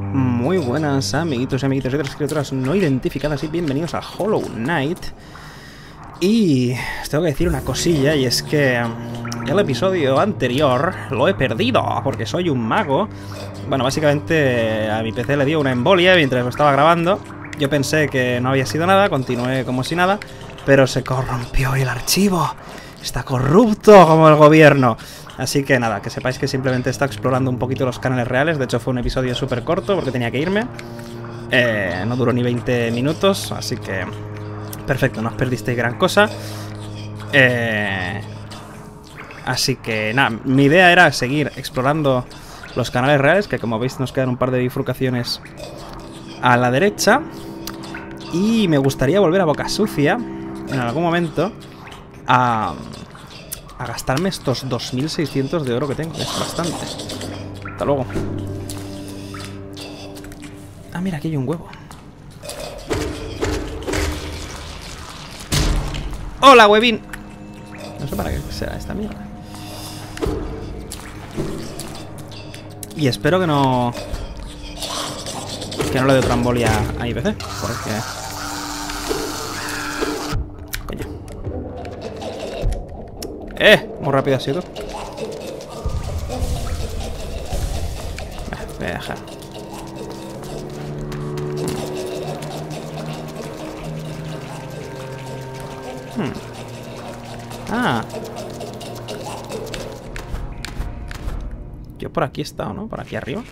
Muy buenas amiguitos y amiguitas y otras criaturas no identificadas y bienvenidos a Hollow Knight. Y os tengo que decir una cosilla, y es que el episodio anterior lo he perdido porque soy un mago. Bueno, básicamente a mi PC le dio una embolia mientras lo estaba grabando. Yo pensé que no había sido nada, continué como si nada, pero se corrompió el archivo. Está corrupto como el gobierno. Así que nada, que sepáis que simplemente está explorando un poquito los canales reales. De hecho fue un episodio súper corto porque tenía que irme. No duró ni 20 minutos, así que perfecto, no os perdisteis gran cosa. Así que nada, mi idea era seguir explorando los canales reales, que como veis nos quedan un par de bifurcaciones a la derecha. Y me gustaría volver a Boca Sucia en algún momento a gastarme estos 2600 de oro que tengo, que es bastante. Hasta luego. Ah, mira, aquí hay un huevo. ¡Hola, huevín! No sé para qué será esta mierda. Y espero que no le dé otra embolia a IPC, porque... muy rápido ha sido. Voy a dejar. Ah. Yo por aquí he estado, ¿no? Por aquí arriba.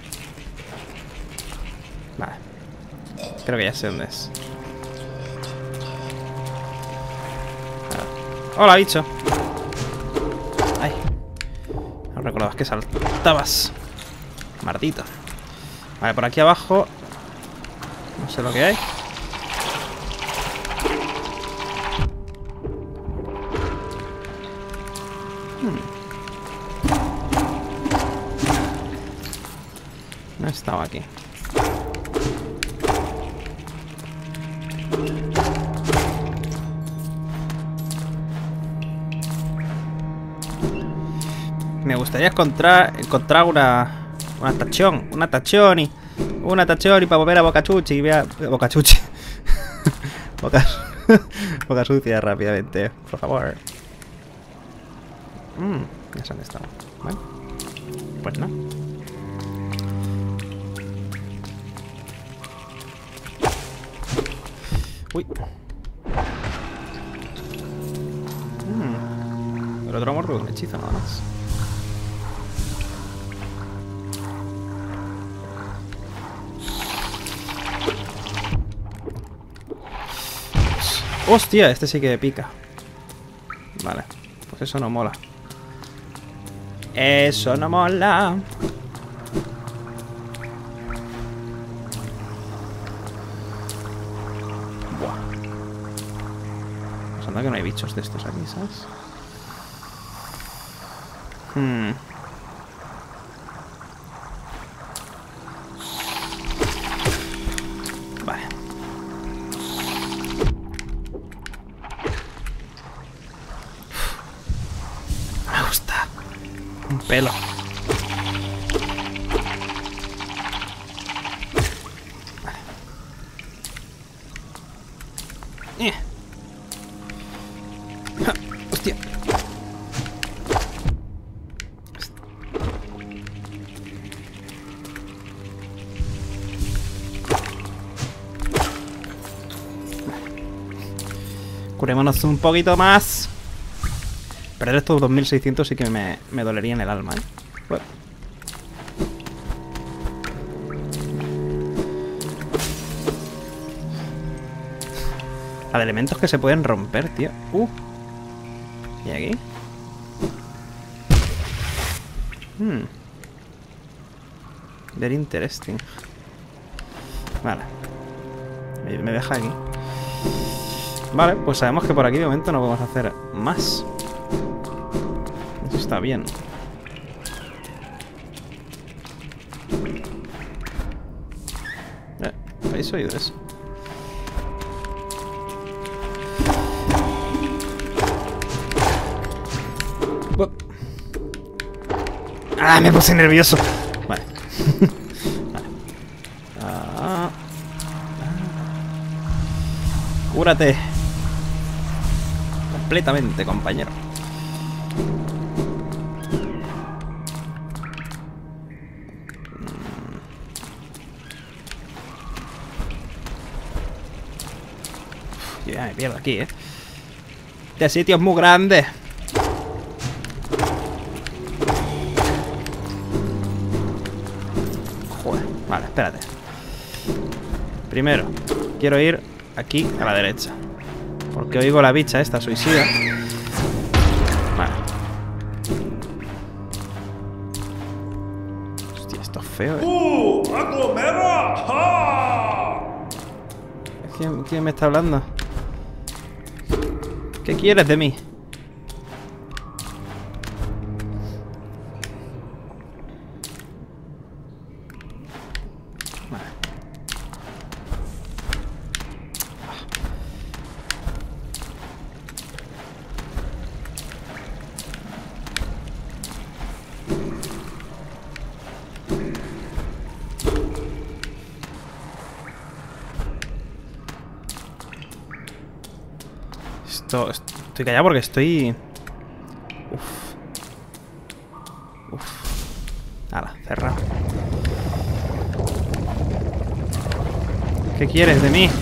Vale. Creo que ya sé dónde es. Hola, bicho. Ay. No recordabas que saltabas. Maldito. Vale, por aquí abajo no sé lo que hay. No estaba aquí. Me gustaría encontrar una tachoni para volver a Bocachuchi y vea Bocachuchi. Boca Sucia rápidamente, por favor. Ya sé dónde estaba. Bueno, pues no. Uy. El otro morro de un hechizo nada más. ¡Hostia! Este sí que pica. Vale, pues eso no mola. Eso no mola. Buah. Pues anda que no hay bichos de estos aquí, ¿sabes? Vale. Me gusta. Un pelo. Vale. Hostia. Curémonos un poquito más. Perder estos 2600 sí que me dolería en el alma, ¿eh? Bueno. La de elementos que se pueden romper, tío. ¿Y aquí? Very interesting. Vale. Me deja aquí. Vale, pues sabemos que por aquí de momento no podemos hacer más. Eso está bien. ¿Habéis oído eso? ¡Ah! Me puse nervioso. Vale. Vale. Cúrate. Completamente, compañero. Yo ya me pierdo aquí, Este sitio es muy grande. Joder, vale, espérate. Primero, quiero ir aquí a la derecha. Porque oigo la bicha esta suicida. Vale. Hostia, esto es feo, ¿Quién me está hablando? ¿Qué quieres de mí? Vale. Estoy callado porque estoy... Uf. Hala, cerrado. ¿Qué quieres de mí?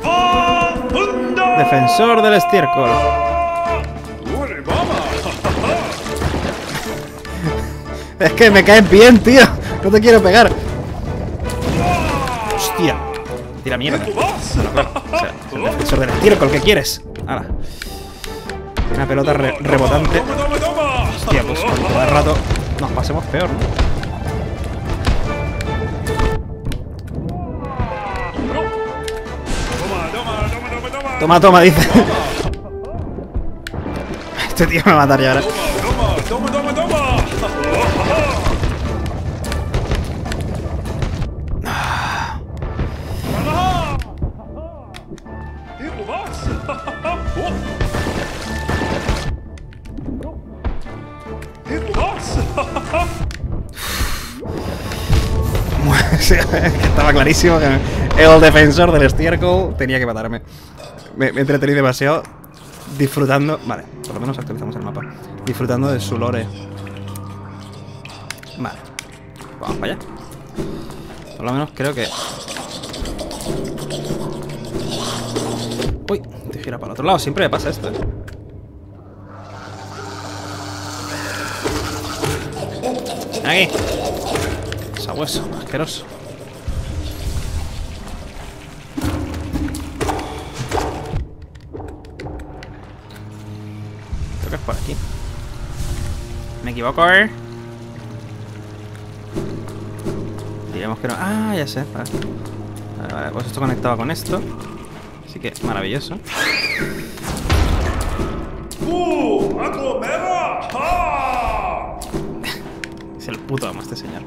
Defensor del estiércol. Es que me caes bien, tío. No te quiero pegar. Hostia. Tira mierda. Bueno, claro. O sea, es el defensor del estiércol. ¿Qué quieres? Hala. Una pelota rebotante. Hostia, pues con todo el rato nos pasemos peor, ¿no? Toma, toma, dice. Este tío me va a matar ya ahora. Estaba clarísimo que el defensor del estiércol tenía que matarme. Me entretení demasiado disfrutando. Vale, por lo menos actualizamos el mapa. Disfrutando de su lore. Vale, vamos para allá. Por lo menos creo que... Uy, te gira para el otro lado. Siempre me pasa esto, Aquí. Sabueso, asqueroso. Creo que es por aquí. ¿Me equivoco, Digamos que no. Ah, ya sé. Vale. Vale, pues esto conectado con esto. Así que maravilloso. Es el puto amo este señor.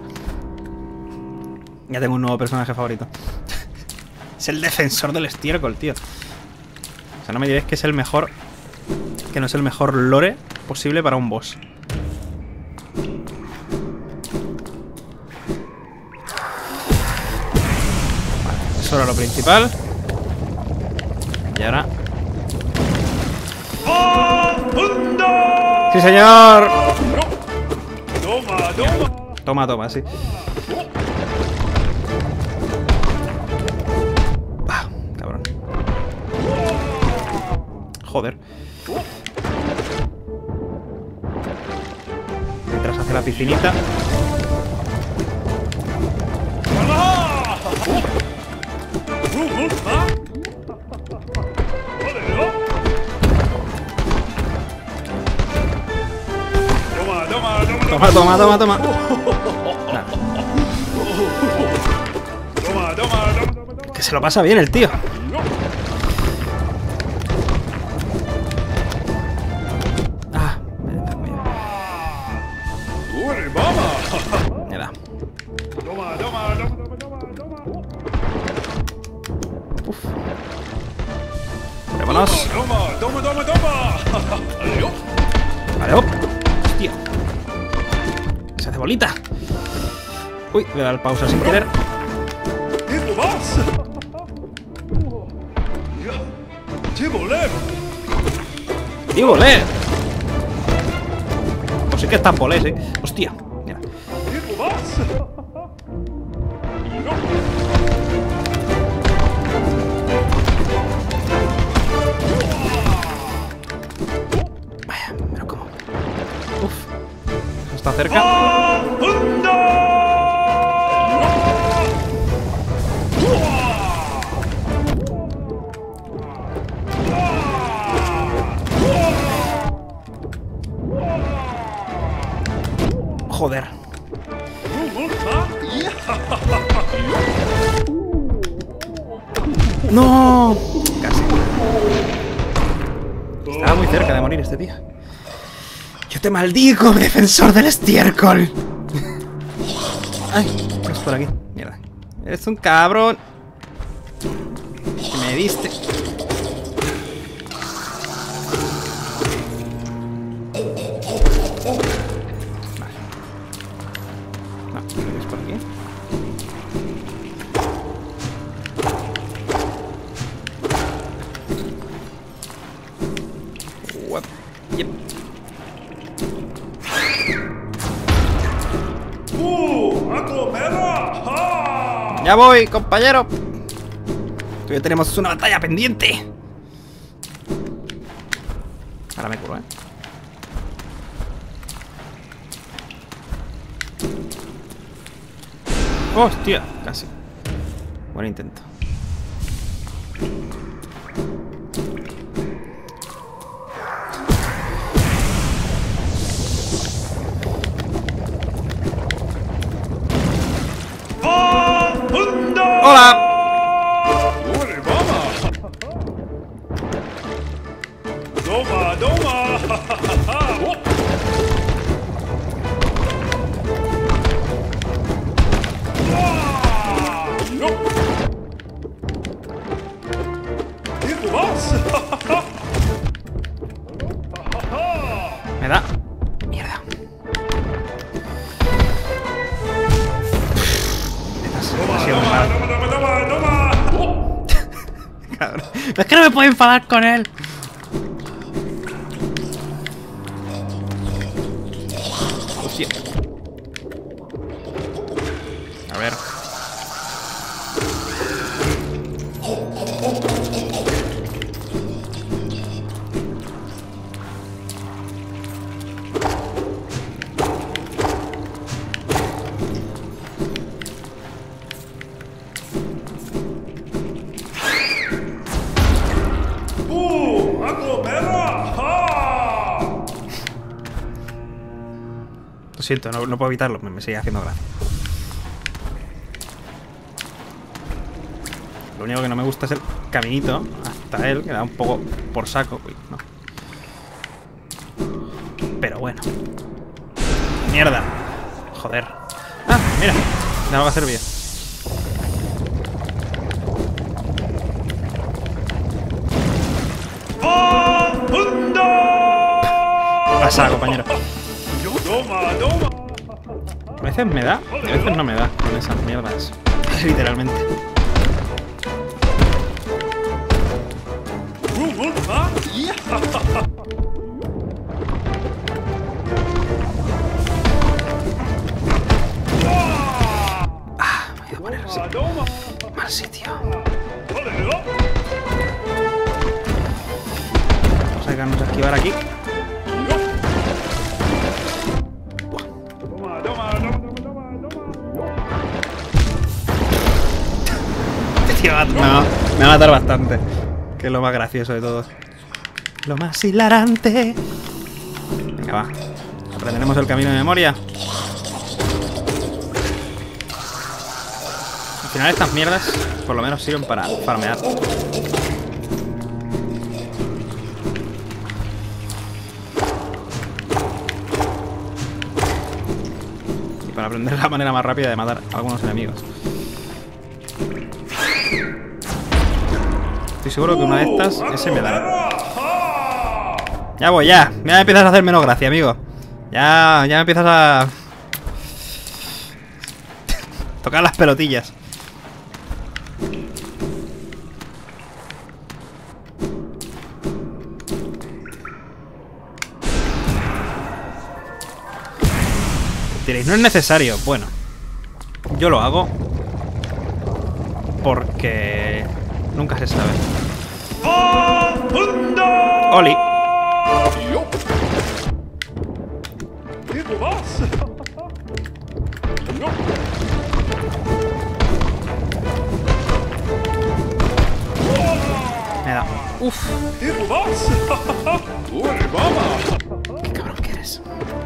Ya tengo un nuevo personaje favorito. Es el defensor del estiércol, tío. O sea, no me diréis que es el mejor... Que no es el mejor lore posible para un boss. Vale, eso era lo principal. Y ahora... ¡Sí, señor! Toma, toma, sí. Ah, cabrón. Joder. Mientras hace la piscinita. Toma, toma, toma, toma. Nah. Que se lo pasa bien el tío. Ah, mira. Uf. Vámonos. Vale, hop. Hostia. Se hace bolita. Uy, voy a dar pausa sin querer. ¡Tibolé! Pues sí que están bolés, Hostia, mira. Vaya, pero cómo. Uf. Está cerca. Joder. ¡No! Casi. Estaba muy cerca de morir este tío. ¡Yo te maldigo, defensor del estiércol! ¡Ay! Es por aquí. Mierda. Eres un cabrón. Que me diste. Vale. No, es por aquí. Yep. Ya voy, compañero. Todavía tenemos una batalla pendiente. Ahora me curo, Hostia, casi. Buen intento. ¡Hola! Me da. Mierda. Ha sido muy mal. Cabrón. Es que no me puedo enfadar con él. Hostia. A ver. Lo siento, no puedo evitarlo, me sigue haciendo gracia. Lo único que no me gusta es el caminito hasta él, que da un poco por saco. Uy, no. Pero bueno. ¡Mierda! Joder. ¡Ah! Mira, me va a servir. Pasa, compañero. A veces me da y a veces no me da con esas mierdas. Literalmente. Ah, me voy a poner así. Mal sitio. Vamos a dejarnos esquivar aquí. No, me va a matar bastante. Que es lo más gracioso de todo. Lo más hilarante. Venga, va. Aprenderemos el camino de memoria. Al final estas mierdas por lo menos sirven para farmear. Y para aprender la manera más rápida de matar a algunos enemigos. Estoy seguro que una de estas, ese me dará. Ya voy, ya. Ya me empiezas a hacer menos gracia, amigo. Ya me empiezas a tocar las pelotillas. Diréis, no es necesario. Bueno, yo lo hago porque nunca se sabe. ¡Oli! Me da. Uf. Qué cabrón que eres.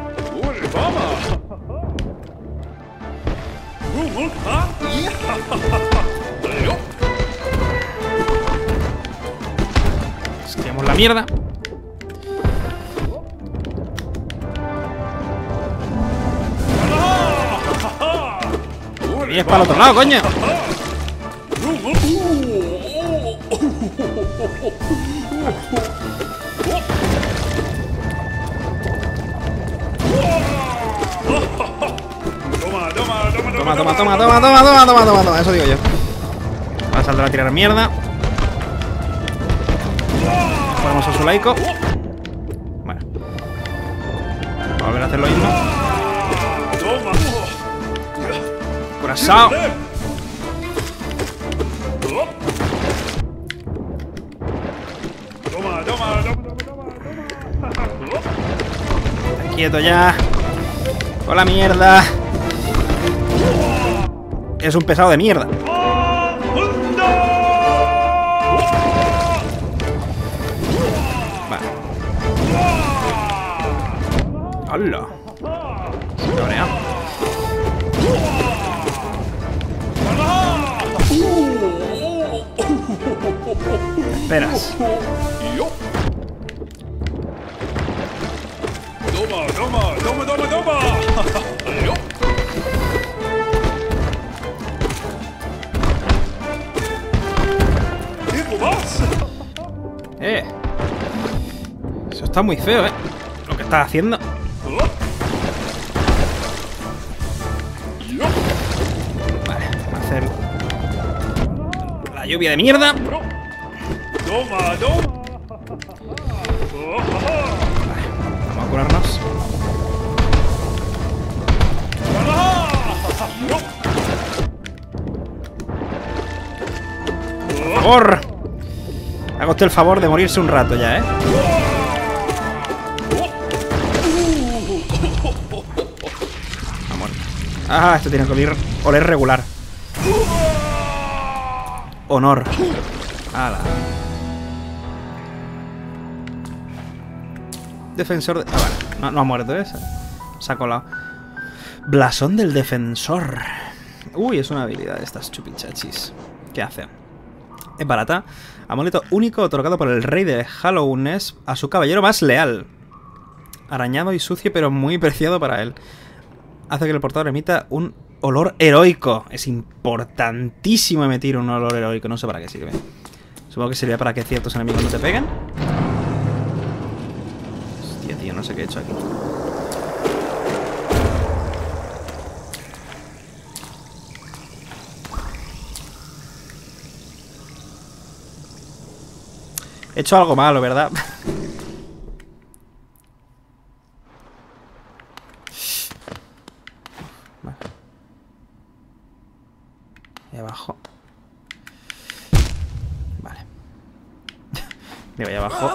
Esquivamos la mierda. Y es para el otro lado, coño. Toma. Eso digo yo. Va a saltar a tirar mierda. Ponemos a su laico. Bueno. Vamos a volver a hacer lo mismo. Curazao. Quieto ya. Con la mierda. Es un pesado de mierda. Vale. ¡Hala! Se cabrea. ¿Qué esperas? Toma. Eso está muy feo, lo que estás haciendo. Vale, vamos a hacer la lluvia de mierda. Vale, vamos a curarnos. Por favor. Haga usted el favor de morirse un rato ya, Vamos. Ah, esto tiene que oler regular. Honor. Ala. Defensor de... Ah, vale. No ha muerto ese. Se ha colado. Blasón del defensor. Uy, es una habilidad de estas chupichachis. ¿Qué hace? Es barata. Amuleto único otorgado por el rey de Hallownest a su caballero más leal. Arañado y sucio, pero muy preciado para él. Hace que el portador emita un olor heroico. Es importantísimo emitir un olor heroico. No sé para qué sirve. Supongo que sirve para que ciertos enemigos no te peguen. Hostia, tío, no sé qué he hecho aquí. He hecho algo malo, ¿verdad? Vale. Y abajo. Vale. Digo, ahí abajo.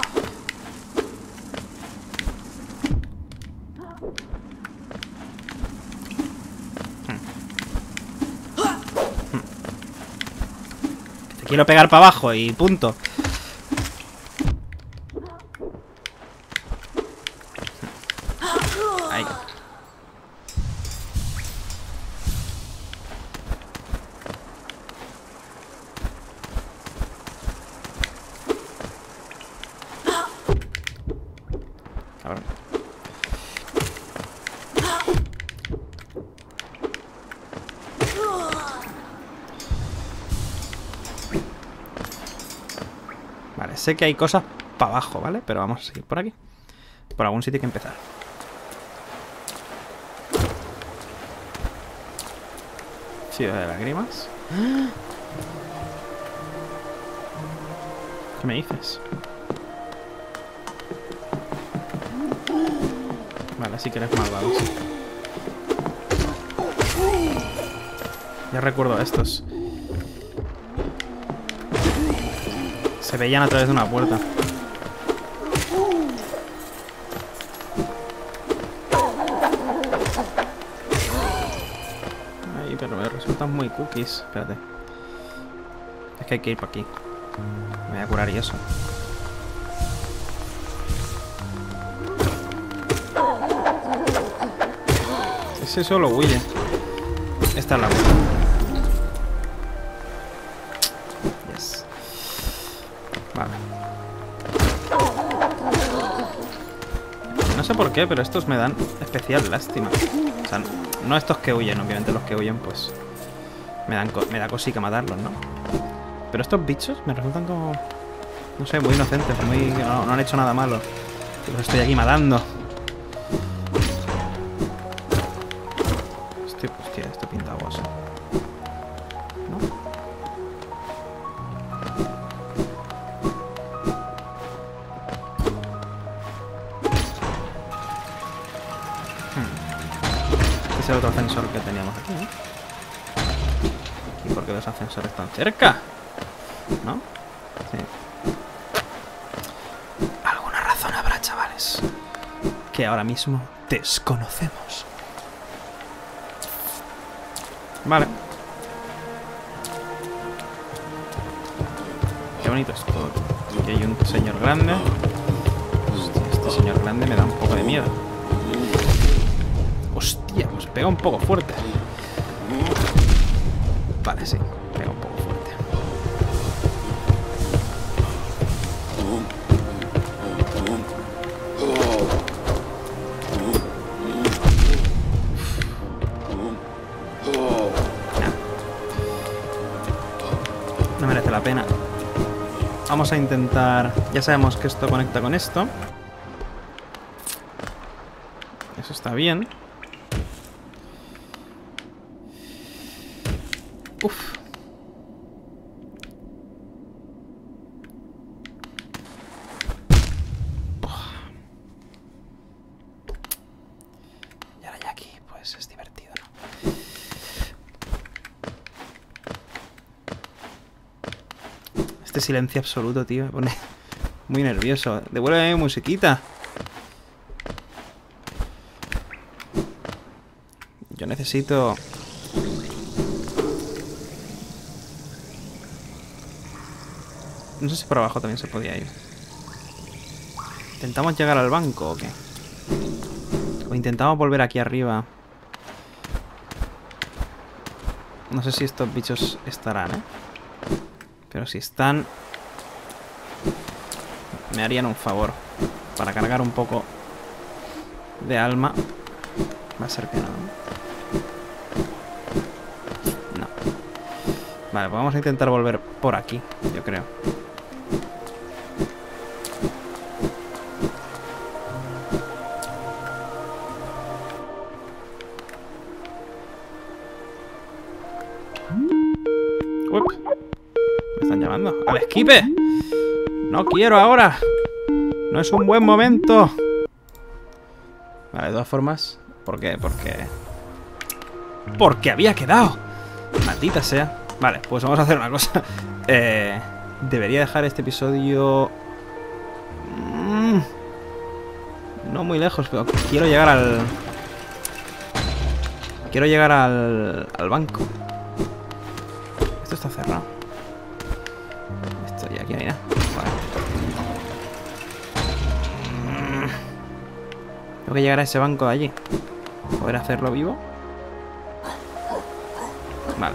Te quiero pegar para abajo y punto. Vale, sé que hay cosas para abajo, ¿vale? Pero vamos a seguir por aquí. Por algún sitio hay que empezar. Ciudad de lágrimas. ¿Qué me dices? Vale, así que eres malvado. Ya recuerdo estos. Se veían a través de una puerta. Ay, pero me resultan muy cookies. Espérate. Es que hay que ir para aquí. Me voy a curar y eso. Ese solo huye. Esta es la puerta. Yes. Vale. No sé por qué, pero estos me dan especial lástima. O sea, no estos que huyen, obviamente los que huyen, pues... Me da cosica matarlos, ¿no? Pero estos bichos me resultan como... No sé, muy inocentes, muy... No han hecho nada malo. Y los estoy aquí matando. Hostia, esto pinta aguas. ¿No? Este es el otro ascensor que teníamos aquí, ¿no? ¿Y por qué los ascensores están cerca? ¿No? Sí. Alguna razón habrá, chavales, que ahora mismo desconocemos. Vale. Qué bonito es todo. Aquí hay un señor grande. Hostia, este señor grande me da un poco de miedo. Hostia, pues pega un poco fuerte. Vale, sí, pega un poco fuerte. No merece la pena. Vamos a intentar... Ya sabemos que esto conecta con esto. Eso está bien. Uf. Y ahora ya aquí, pues es divertido, ¿no? Este silencio absoluto, tío, me pone muy nervioso. Devuélveme mi musiquita. Yo necesito... No sé si por abajo también se podía ir. ¿Intentamos llegar al banco o qué? O intentamos volver aquí arriba. No sé si estos bichos estarán, ¿eh? Pero si están... Me harían un favor. Para cargar un poco de alma. Va a ser que no. No. Vale, pues vamos a intentar volver por aquí, yo creo. Me están llamando. ¡Al esquipe! ¡No quiero ahora! ¡No es un buen momento! Vale, de todas formas... ¿Por qué? Porque había quedado. Maldita sea. Vale, pues vamos a hacer una cosa. Debería dejar este episodio... No muy lejos, pero quiero llegar al... Quiero llegar al banco. Esto está cerrado. Esto ya aquí no hay nada. Vale. Tengo que llegar a ese banco de allí. ¿Poder hacerlo vivo? Vale.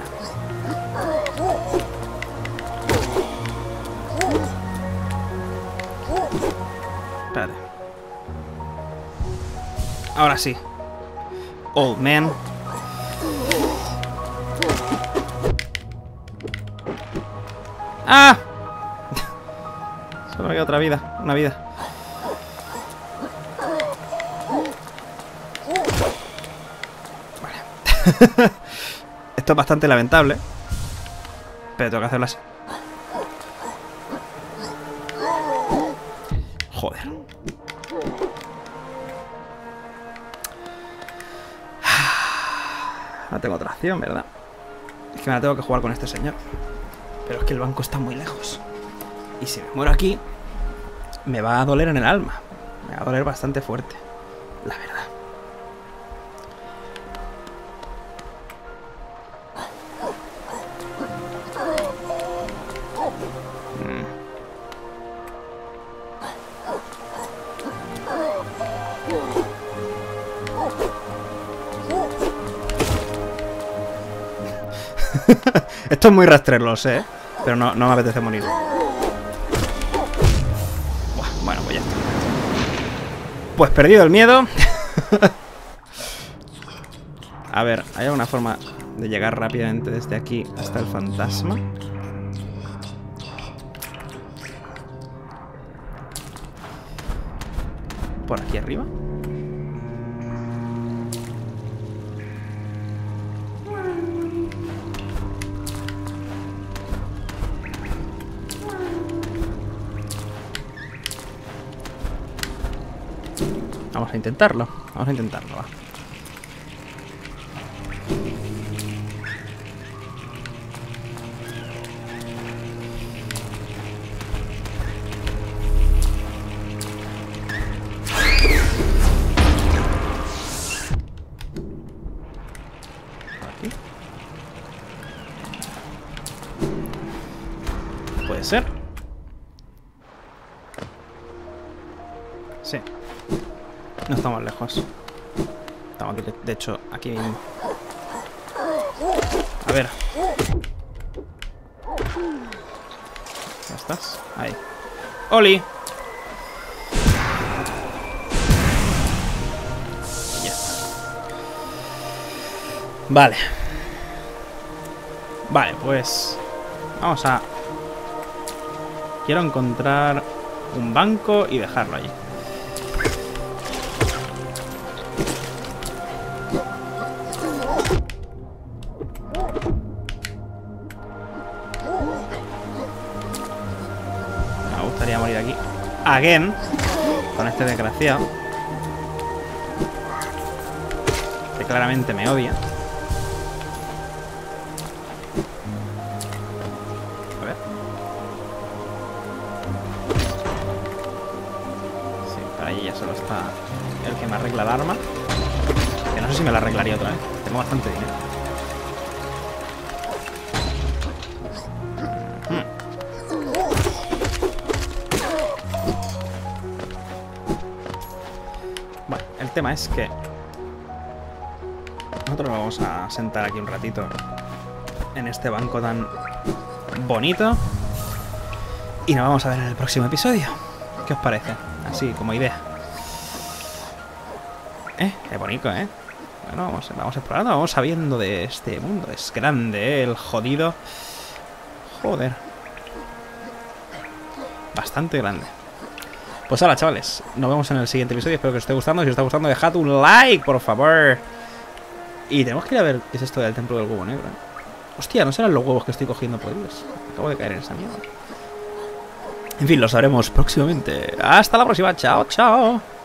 Espérate. Ahora sí. Old man. ¡Ah! Solo me queda otra vida. Una vida. Vale. Esto es bastante lamentable. Pero tengo que hacerlo así. Joder. No tengo otra acción, ¿verdad? Es que me la tengo que jugar con este señor. Pero es que el banco está muy lejos. Y si me muero aquí, me va a doler en el alma. Me va a doler bastante fuerte, la verdad. Esto es muy rastrero, lo sé, ¿eh? Pero no me apetece morir. Buah, bueno, pues ya está. Pues perdido el miedo. A ver, ¿hay alguna forma de llegar rápidamente desde aquí hasta el fantasma? ¿Por aquí arriba? Vamos a intentarlo. Vamos a intentarlo, va. Aquí. Puede ser. Sí. No estamos lejos. Estamos aquí, de hecho, aquí mismo. A ver. ¿Ya estás? Ahí. ¡Oli! Ya está. Vale. Vale, pues... Vamos a... Quiero encontrar un banco y dejarlo allí. Morir aquí again con este desgraciado que claramente me odia. A ver. Sí, para allí ya solo está el que me arregla el arma, que no sé si me la arreglaría otra vez. Tengo bastante dinero. El tema es que nosotros nos vamos a sentar aquí un ratito en este banco tan bonito y nos vamos a ver en el próximo episodio. ¿Qué os parece? Así como idea. Qué bonito, ¿eh? Bueno, vamos explorando, vamos sabiendo de este mundo. Es grande, ¿eh? El jodido. Joder. Bastante grande. Pues hola, chavales, nos vemos en el siguiente episodio. Espero que os esté gustando. Si os está gustando, dejad un like, por favor. Y tenemos que ir a ver qué es esto del templo del huevo negro, ¿eh? Hostia, ¿no serán los huevos que estoy cogiendo podridos? Acabo de caer en esa mierda. En fin, lo sabremos próximamente. Hasta la próxima, chao, chao.